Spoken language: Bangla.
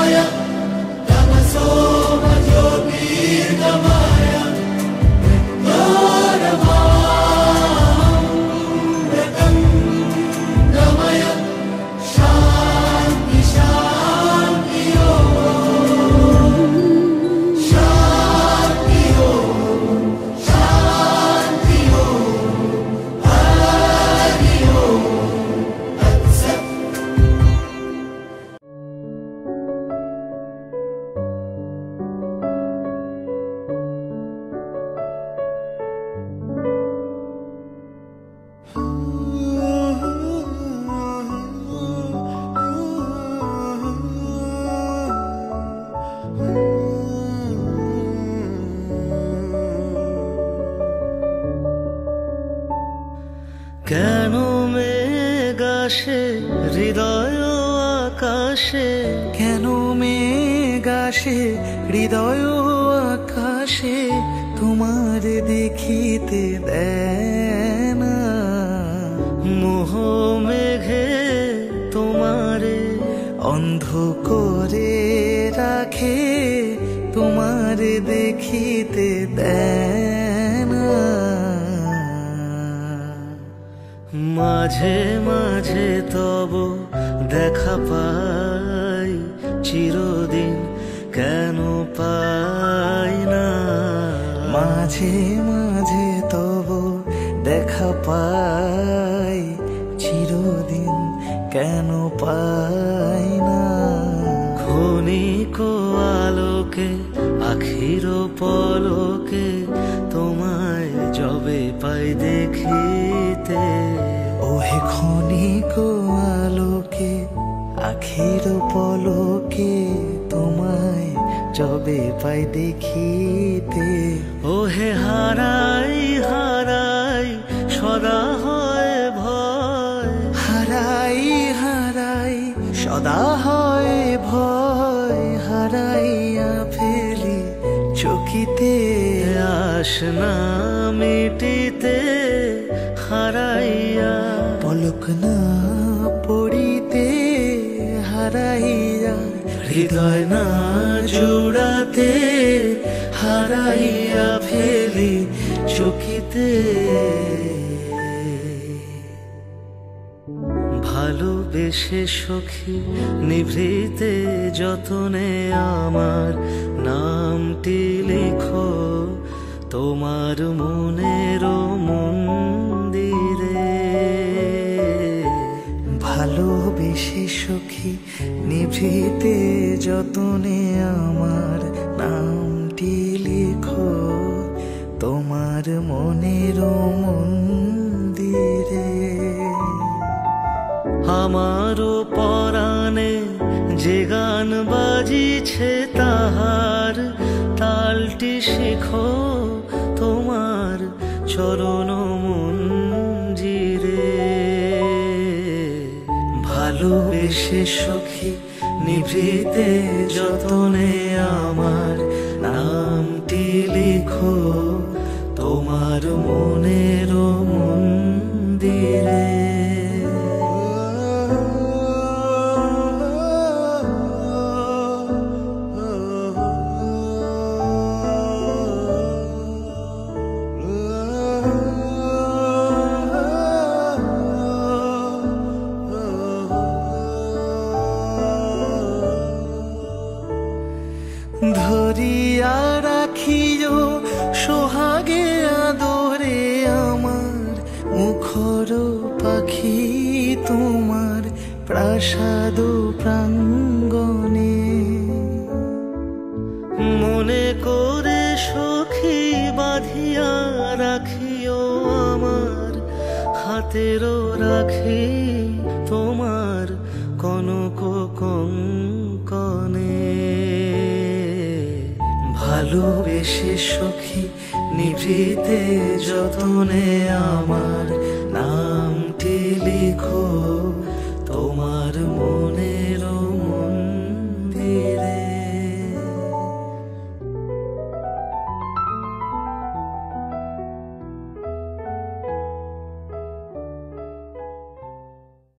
কেন মেঘ আসে হৃদয় আকাশে, কেন মেঘ আসে হৃদয় আকাশে, তোমার দেখিতে দেয় না। মোহ মেঘে তোমারে অন্ধ করে রাখে, তোমার দেখিতে দেয় না। মাঝে মাঝে তব দেখা পাই, চিরদিন কেন পাই না। মাঝে মাঝে তব দেখা পাই, চিরদিন কেন পাই না। ক্ষণিক আলোকে আখির পলকে তোমায় যবে পাই দেখিতে। ওহে ক্ষণিক আলোকে আখির পলকে, তোমায় যবে পাই দেখিতে। ওহে হারাই হারাই সদা হয় ভয়, হারাই হারাই সদা হয় ভয়, হারাইয়া ফেলি চকিতে। আস না মিটিতে হারাইয়া, পলক না পড়িতে হারাইয়া, হৃদয় না জুড়াতে হারাইয়া ফেলি চকিতে। ভালোবেসে সখী নিভৃতে যতনে আমার নামটি লিখো তোমার মনের মন্দিরে। ভালোবেসে সখী নিভৃতে যতনে আমার নামটি লিখো তোমার মনের মন্দিরে। আমারও পরাণে যে গান বাজিছে তাহার তালটি শিখো তোমার চরণ মঞ্জিরে। ভালোবেসে সখী নিভৃতে যতনে আমার নামটি লিখো তোমার মনের মন্দিরে। ধরিয়া রাখিও সোহাগে আদরে আমার মুখর পাখি তোমার প্রাসাদ প্রাঙ্গণে। মনে করে সখী বাঁধিয়া রাখিও আমার হাতেরও রাখি তোমার কনক কঙ্কনে। ভালোবেসে সখী নিভৃতে যতনে আমার নামটি লিখো তোমার